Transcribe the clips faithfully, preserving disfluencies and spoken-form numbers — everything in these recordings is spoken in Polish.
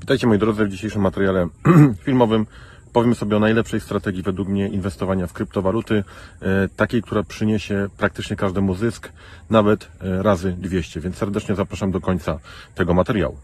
Witajcie moi drodzy, w dzisiejszym materiale filmowym powiem sobie o najlepszej strategii według mnie inwestowania w kryptowaluty, e, takiej, która przyniesie praktycznie każdemu zysk, nawet e, razy dwieście, więc serdecznie zapraszam do końca tego materiału.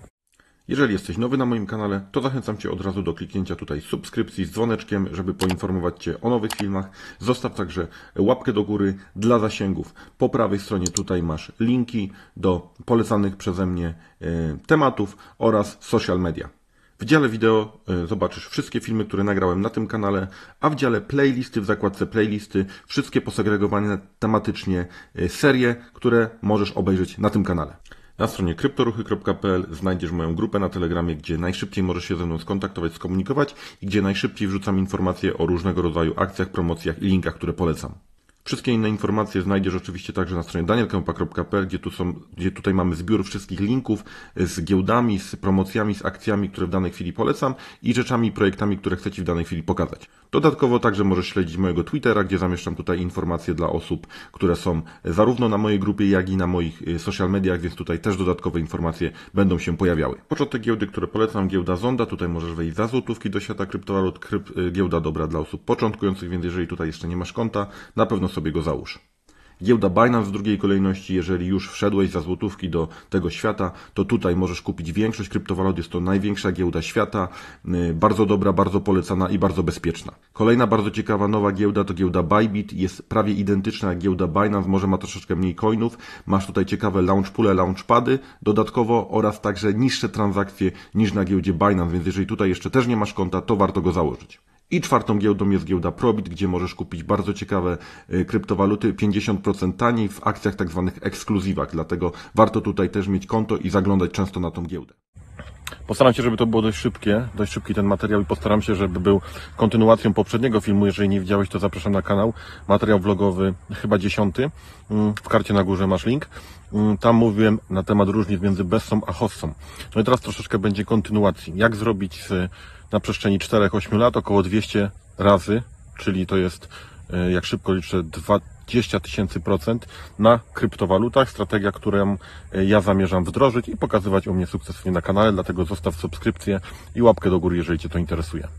Jeżeli jesteś nowy na moim kanale, to zachęcam Cię od razu do kliknięcia tutaj subskrypcji z dzwoneczkiem, żeby poinformować Cię o nowych filmach. Zostaw także łapkę do góry dla zasięgów. Po prawej stronie tutaj masz linki do polecanych przeze mnie tematów oraz social media. W dziale wideo zobaczysz wszystkie filmy, które nagrałem na tym kanale, a w dziale playlisty, w zakładce playlisty, wszystkie posegregowane tematycznie serie, które możesz obejrzeć na tym kanale. Na stronie kryptoruchy kropka p l znajdziesz moją grupę na Telegramie, gdzie najszybciej możesz się ze mną skontaktować, skomunikować i gdzie najszybciej wrzucam informacje o różnego rodzaju akcjach, promocjach i linkach, które polecam. Wszystkie inne informacje znajdziesz oczywiście także na stronie daniel kępa kropka p l, gdzie, tu są, gdzie tutaj mamy zbiór wszystkich linków z giełdami, z promocjami, z akcjami, które w danej chwili polecam i rzeczami, projektami, które chcę Ci w danej chwili pokazać. Dodatkowo także możesz śledzić mojego Twittera, gdzie zamieszczam tutaj informacje dla osób, które są zarówno na mojej grupie, jak i na moich social mediach, więc tutaj też dodatkowe informacje będą się pojawiały. Początek giełdy, które polecam, giełda Zonda, tutaj możesz wejść za złotówki do świata kryptowalut, kryp, giełda dobra dla osób początkujących, więc jeżeli tutaj jeszcze nie masz konta, na pewno sobie go załóż. Giełda Binance w drugiej kolejności, jeżeli już wszedłeś za złotówki do tego świata, to tutaj możesz kupić większość kryptowalut, jest to największa giełda świata, bardzo dobra, bardzo polecana i bardzo bezpieczna. Kolejna bardzo ciekawa nowa giełda to giełda Bybit, jest prawie identyczna jak giełda Binance, może ma troszeczkę mniej coinów, masz tutaj ciekawe launchpoole, launchpady dodatkowo oraz także niższe transakcje niż na giełdzie Binance, więc jeżeli tutaj jeszcze też nie masz konta, to warto go założyć. I czwartą giełdą jest giełda Probit, gdzie możesz kupić bardzo ciekawe kryptowaluty pięćdziesiąt procent taniej w akcjach tak zwanych ekskluzywach, dlatego warto tutaj też mieć konto i zaglądać często na tą giełdę. Postaram się, żeby to było dość szybkie, dość szybki ten materiał i postaram się, żeby był kontynuacją poprzedniego filmu. Jeżeli nie widziałeś, to zapraszam na kanał. Materiał vlogowy chyba dziesiąty. W karcie na górze masz link. Tam mówiłem na temat różnic między Bessą a Hossą. No i teraz troszeczkę będzie kontynuacji. Jak zrobić z, na przestrzeni czterech do ośmiu lat około dwieście razy, czyli to jest, jak szybko liczę, dwadzieścia tysięcy procent na kryptowalutach. Strategia, którą ja zamierzam wdrożyć i pokazywać u mnie sukcesywnie na kanale, dlatego zostaw subskrypcję i łapkę do góry, jeżeli Cię to interesuje.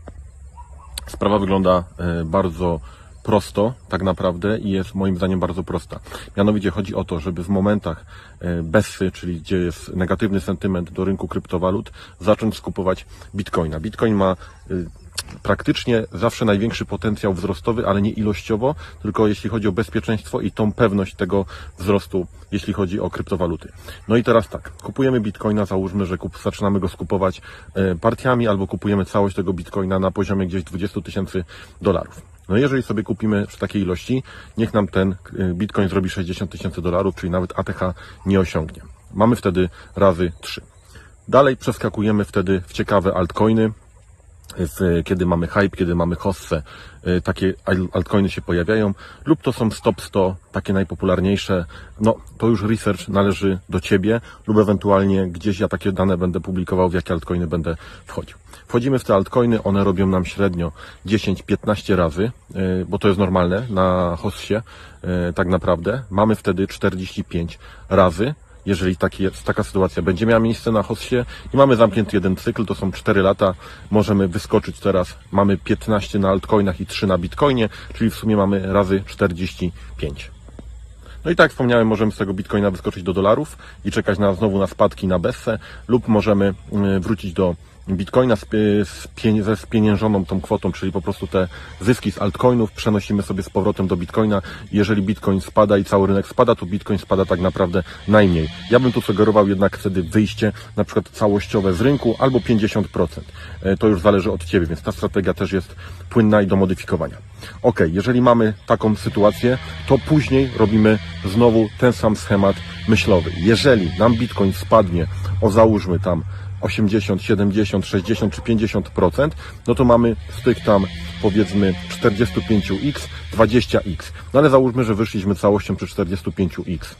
Sprawa wygląda bardzo prosto tak naprawdę i jest moim zdaniem bardzo prosta. Mianowicie chodzi o to, żeby w momentach Bessy, czyli gdzie jest negatywny sentyment do rynku kryptowalut, zacząć skupować Bitcoina. Bitcoin ma praktycznie zawsze największy potencjał wzrostowy, ale nie ilościowo, tylko jeśli chodzi o bezpieczeństwo i tą pewność tego wzrostu, jeśli chodzi o kryptowaluty. No i teraz tak, kupujemy Bitcoina, załóżmy, że kup, zaczynamy go skupować partiami, albo kupujemy całość tego Bitcoina na poziomie gdzieś dwadzieścia tysięcy dolarów. No jeżeli sobie kupimy w takiej ilości, niech nam ten Bitcoin zrobi sześćdziesiąt tysięcy dolarów, czyli nawet A T H nie osiągnie. Mamy wtedy razy trzy. Dalej przeskakujemy wtedy w ciekawe altcoiny, w, kiedy mamy hype, kiedy mamy hossę, takie altcoiny się pojawiają, lub to są stop sto, takie najpopularniejsze, no to już research należy do Ciebie, lub ewentualnie gdzieś ja takie dane będę publikował, w jakie altcoiny będę wchodził. Wchodzimy w te altcoiny, one robią nam średnio dziesięć do piętnastu razy, bo to jest normalne na hossie, tak naprawdę. Mamy wtedy czterdzieści pięć razy. Jeżeli taki jest, taka sytuacja będzie miała miejsce na hossie i mamy zamknięty jeden cykl, to są cztery lata, możemy wyskoczyć teraz, mamy piętnaście na altcoinach i trzy na Bitcoinie, czyli w sumie mamy razy czterdzieści pięć. No i tak jak wspomniałem, możemy z tego Bitcoina wyskoczyć do dolarów i czekać na, znowu na spadki na Bessę, lub możemy wrócić do Bitcoina ze spieniężoną tą kwotą, czyli po prostu te zyski z altcoinów przenosimy sobie z powrotem do Bitcoina. Jeżeli Bitcoin spada i cały rynek spada, to Bitcoin spada tak naprawdę najmniej. Ja bym tu sugerował jednak wtedy wyjście na przykład całościowe z rynku albo pięćdziesiąt procent. To już zależy od Ciebie, więc ta strategia też jest płynna i do modyfikowania. Ok, jeżeli mamy taką sytuację, to później robimy znowu ten sam schemat myślowy. Jeżeli nam Bitcoin spadnie o załóżmy tam osiemdziesiąt, siedemdziesiąt, sześćdziesiąt czy pięćdziesiąt procent, no to mamy z tych tam powiedzmy czterdzieści pięć x, dwadzieścia x. No ale załóżmy, że wyszliśmy całością przy czterdzieści pięć x.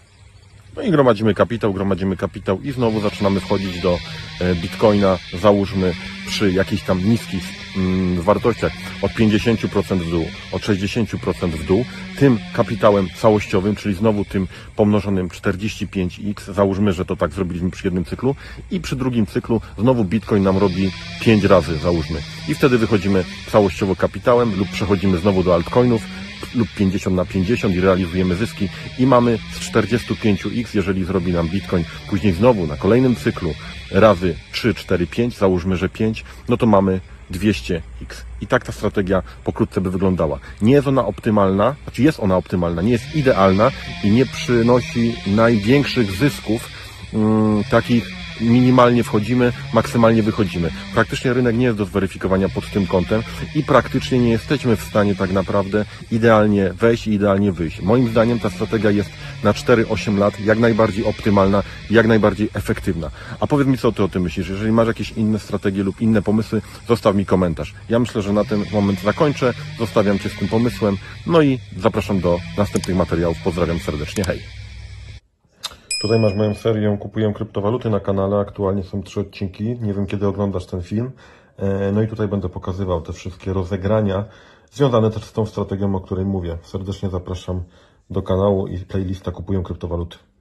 No i gromadzimy kapitał, gromadzimy kapitał i znowu zaczynamy wchodzić do Bitcoina, załóżmy przy jakiejś tam niskiej w wartościach od pięćdziesięciu procent w dół, od sześćdziesięciu procent w dół, tym kapitałem całościowym, czyli znowu tym pomnożonym czterdzieści pięć iks, załóżmy, że to tak zrobiliśmy przy jednym cyklu i przy drugim cyklu znowu Bitcoin nam robi pięć razy, załóżmy. I wtedy wychodzimy całościowo kapitałem lub przechodzimy znowu do altcoinów lub pięćdziesiąt na pięćdziesiąt i realizujemy zyski i mamy z czterdziestu pięciu iks, jeżeli zrobi nam Bitcoin później znowu na kolejnym cyklu razy trzy, cztery, pięć, załóżmy, że pięć, no to mamy dwieście iks. I tak ta strategia pokrótce by wyglądała. Nie jest ona optymalna, znaczy jest ona optymalna, nie jest idealna i nie przynosi największych zysków, mm, takich minimalnie wchodzimy, maksymalnie wychodzimy. Praktycznie rynek nie jest do zweryfikowania pod tym kątem i praktycznie nie jesteśmy w stanie tak naprawdę idealnie wejść i idealnie wyjść. Moim zdaniem ta strategia jest na cztery osiem lat jak najbardziej optymalna, jak najbardziej efektywna. A powiedz mi, co ty o tym myślisz? Jeżeli masz jakieś inne strategie lub inne pomysły, zostaw mi komentarz. Ja myślę, że na ten moment zakończę. Zostawiam cię z tym pomysłem. No i zapraszam do następnych materiałów. Pozdrawiam serdecznie. Hej! Tutaj masz moją serię Kupuję kryptowaluty na kanale. Aktualnie są trzy odcinki. Nie wiem, kiedy oglądasz ten film. No i tutaj będę pokazywał te wszystkie rozegrania związane też z tą strategią, o której mówię. Serdecznie zapraszam do kanału i playlista Kupuję kryptowaluty.